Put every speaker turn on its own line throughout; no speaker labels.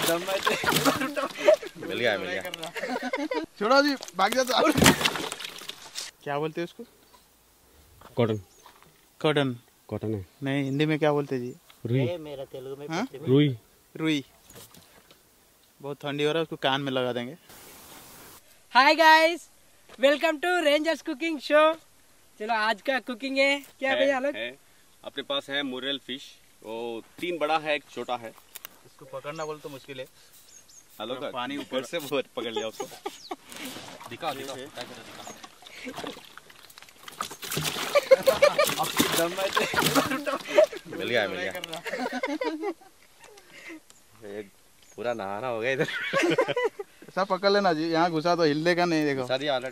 मिल गया मिल गया।
छोड़ो जी, भाग जाता। क्या बोलते हैं उसको?
Cotton
cotton.
कॉटन है।
नहीं, हिंदी में क्या बोलते जी?
रुई।
मेरा तेलुगु में
रुई।
रुई। बहुत ठंडी हो रहा है, उसको कान में लगा देंगे।
Hi guys, welcome to Rangers cooking show. चलो आज का कुकिंग है क्या भैया? अलग
अपने पास है मुरेल फिश, वो 3 बड़ा है, 1 छोटा है।
इसको पकड़ना बोले तो मुश्किल है।
हेलो का
पानी
ऊपर से बहुत पकड़ लिया उसको। दिखा दिखा मिल गया मिल गया। पूरा नहाना हो गया इधर।
सब पकड़ लेना जी, यहाँ घुसा तो हिलने का नहीं। देखो
शादी ऑलरेडी।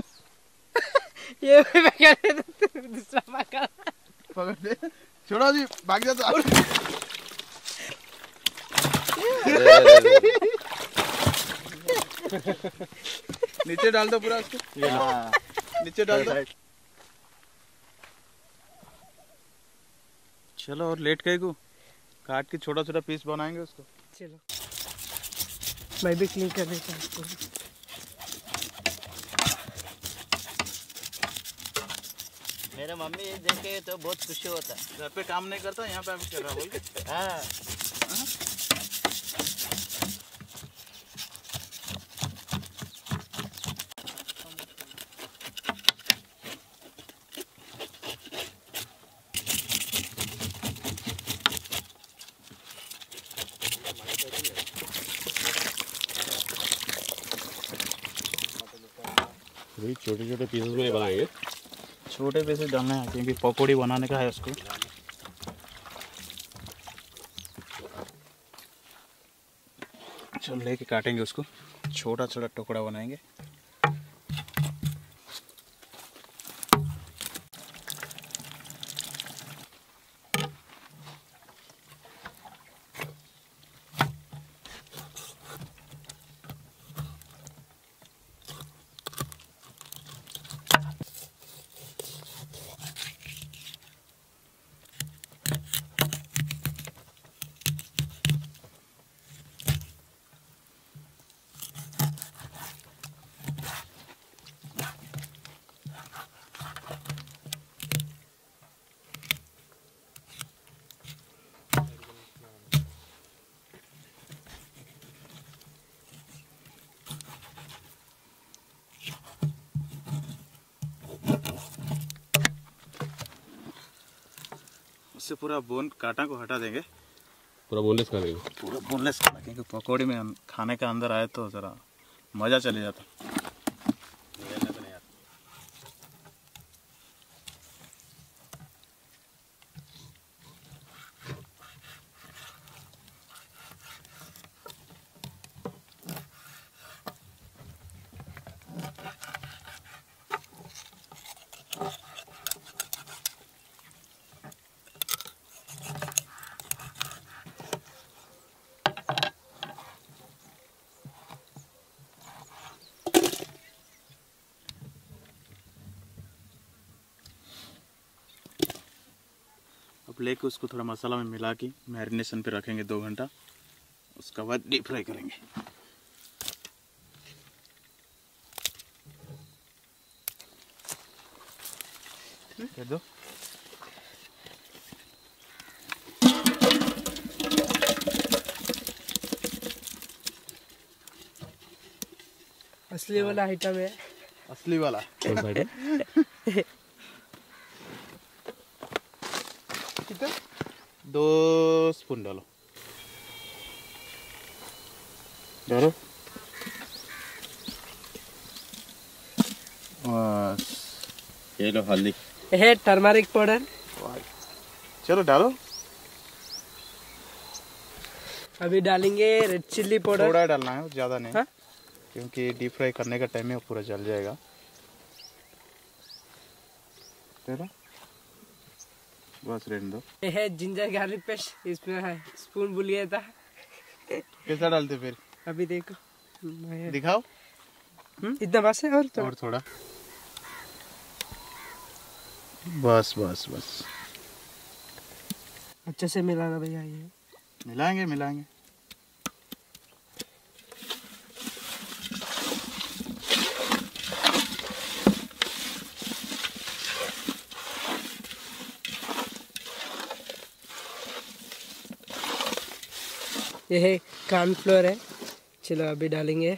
ये भी पकड़ ले तो दूसरा पकड़।
पकड़ ले। छोड़ो जी, भाग जाता। नीचे डाल दो पूरा उसको। नीचे डाल दो। चलो, और लेट गए को काट के छोटा छोटा पीस बनाएंगे उसको।
चलो मैं भी क्लीन कर देता हूँ इसको। मेरा मम्मी ये देखे तो बहुत खुशी होता है।
घर पे काम नहीं करता, यहाँ पे अभी कर रहा बोल के।
हाँ
छोटे छोटे पीसेस में बनाएंगे।
छोटे पीसेस डालना है क्योंकि पकौड़ी बनाने का है उसको। चलो लेके काटेंगे उसको, छोटा छोटा टुकड़ा बनाएंगे। उससे पूरा बोन काटा को हटा देंगे,
पूरा बोनलेस कर देंगे।
पूरा बोनलेस करना, क्योंकि पकौड़ी में खाने का अंदर आए तो ज़रा मज़ा चले जाता। अब लेके उसको थोड़ा मसाला में मिला के मैरिनेशन पे रखेंगे 2 घंटा। उसके बाद डीप फ्राई करेंगे। कर दो।
असली वाला आइटम है।
असली वाला। कितना? 2 स्पून डालो।
डालो।
बस।
ये लो हल्दी।
है टर्मरिक पाउडर।
चलो डालो।
अभी डालेंगे रेड चिल्ली पाउडर।
थोड़ा डालना है, ज़्यादा नहीं।
हाँ?
क्योंकि डीप फ्राई करने का टाइम में वो पूरा जल जाएगा। बस रहने दो।
ये है जिंजर गार्लिक पेस्ट, इसमें है स्पून भूल गया था।
कैसा डालते फिर?
अभी देखो
दिखाओ।
इतना बस है और
थोड़ा। बस बस बस।
अच्छे से मिलाना भैया। ये
मिलाएंगे।
ये है कॉर्नफ्लोर है। चलो अभी डालेंगे।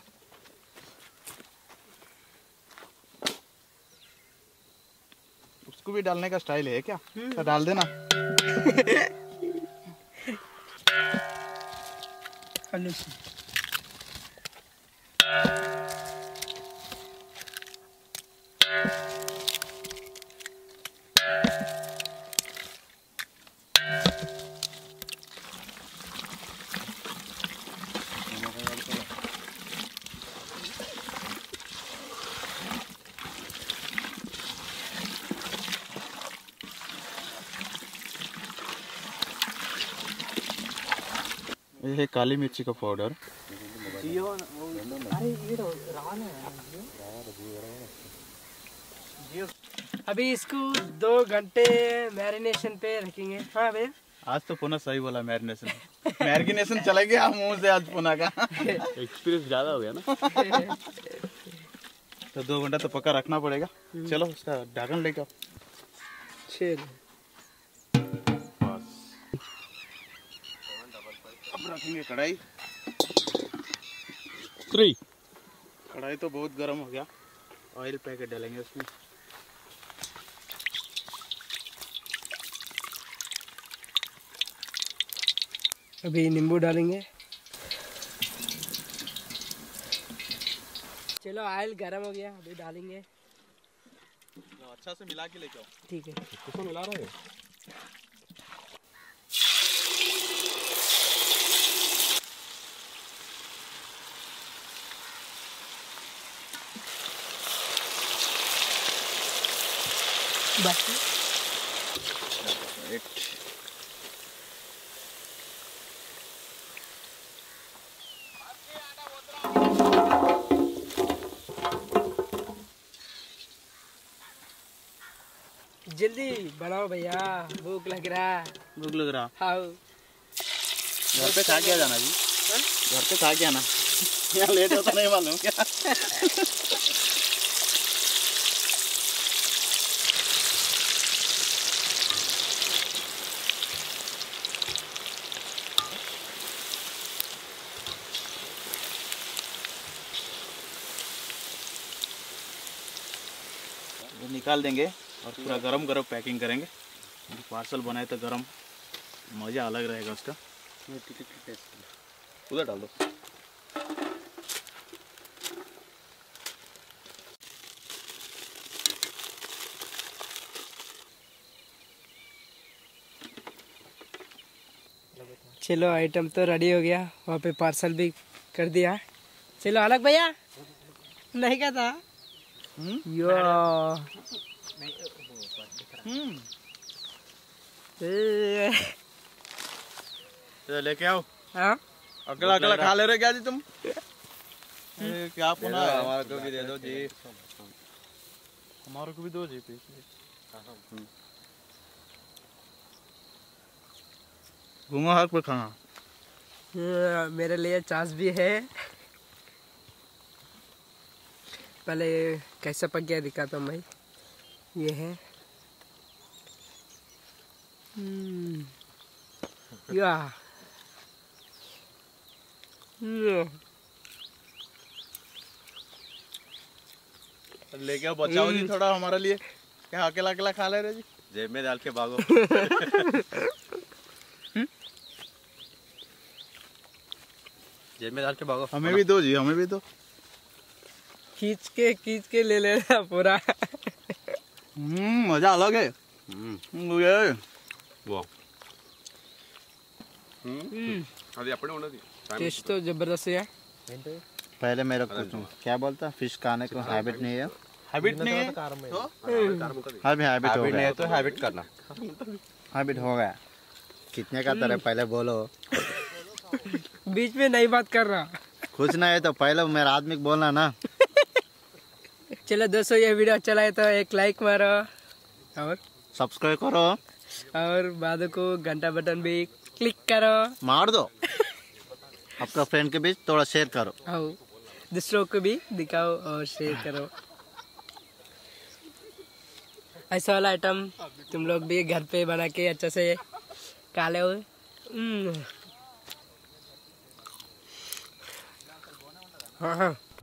उसको भी डालने का स्टाइल है क्या? तो डाल देना। ये है काली मिर्ची का पाउडर।
अभी इसको 2 घंटे मैरिनेशन पे रखेंगे। हाँ भैया
आज तो पुनः सही बोला, मैरिनेशन। मैरिनेशन चला गया मुंह से आज पुनः का।
एक्सपीरियंस ज़्यादा हो गया ना।
तो 2 घंटा तो पक्का रखना पड़ेगा। चलो उसका ढक्कन लेकर आओ।
चलो
बस अब रखेंगे कढ़ाई। कढ़ाई तो बहुत गर्म हो गया। ऑयल पैकेट डालेंगे उसमें।
अभी नींबू डालेंगे। चलो ऑयल गरम हो गया, अभी डालेंगे।
अच्छा से मिला के लेके आओ।
ठीक है।
किसको मिला रहे हो?
बस जल्दी बनाओ भैया, भूख लग रहा।
भूख लग रहा।
हाँ
घर पे खा के आ जाना जी। घर पे खा के आना। यहाँ लेट होता नहीं मालूम क्या? वो निकाल देंगे और पूरा गरम गरम पैकिंग करेंगे। पार्सल बनाए तो गरम मज़ा अलग रहेगा उसका।
उधर डाल दो।
चलो आइटम तो रेडी हो गया, वहाँ पे पार्सल भी कर दिया। चलो अलग भैया नहीं क्या था यो
तो लेके आओ।
हाँ
अकेला अकेला खा ले रहे क्या जी तुम? क्या पुनः
हमारे को भी दे दो जी।
हमारे को भी दो जी पीस। घूमो हाथ पे खाना।
मेरे लिए चास भी है। पहले कैसा पक गया दिखाता हूँ भाई। ये है या
लेके आओ, बचाओ जी थोड़ा हमारे लिए। क्या अकेला अकेला खा ले रहे जी?
जेब में डाल के भागो। जेब में डाल के भागो।
हमें भी दो जी, हमें भी दो।
खींच के ले लेना पूरा।
मजा अलग है।
वाह। अरे अपने होना थी।
टेस्ट तो जबरदस्त है।
पहले मेरे को क्या बोलता, फिश खाने को हैबिट नहीं है।
हैबिट नहीं है
अभी हैबिट हो
नहीं
गया।
है तो हैबिट करना।
हैबिट हो गया। कितने का तरह पहले बोलो।
बीच में नहीं बात कर रहा।
कुछ नहीं है तो पहले मेरा आदमी को बोलना ना।
चलो दोस्तों, ये वीडियो अच्छा लगे तो एक लाइक मारो और
सब्सक्राइब करो
और बाद को घंटा बटन भी क्लिक करो।
मार दो। आपका फ्रेंड के बीच थोड़ा शेयर करो।
आओ दूसरों को भी दिखाओ और शेयर करो। ऐसा वाला आइटम तुम लोग भी घर पे बना के अच्छा से खा लो। हाँ हाँ